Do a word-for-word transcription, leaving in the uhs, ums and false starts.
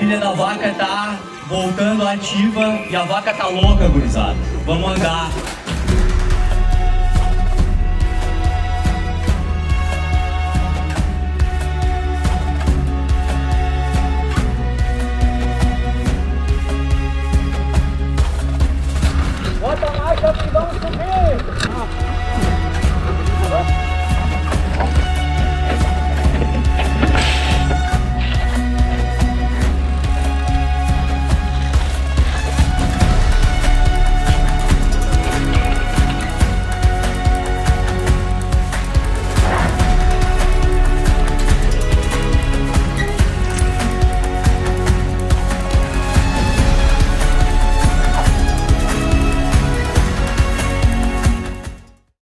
pilha da vaca tá voltando ativa e a vaca tá louca, gurizada. Vamos andar.